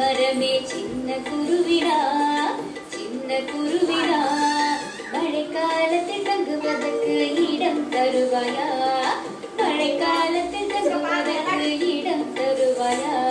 மரமே சின்ன குருவிடா சின்ன குருவிடா மழைக்காலத்தில் தங்குவதற்கு இடம் தருவாயா மழைக்காலத்தில் தங்குவதற்கு இடம் தருவாயா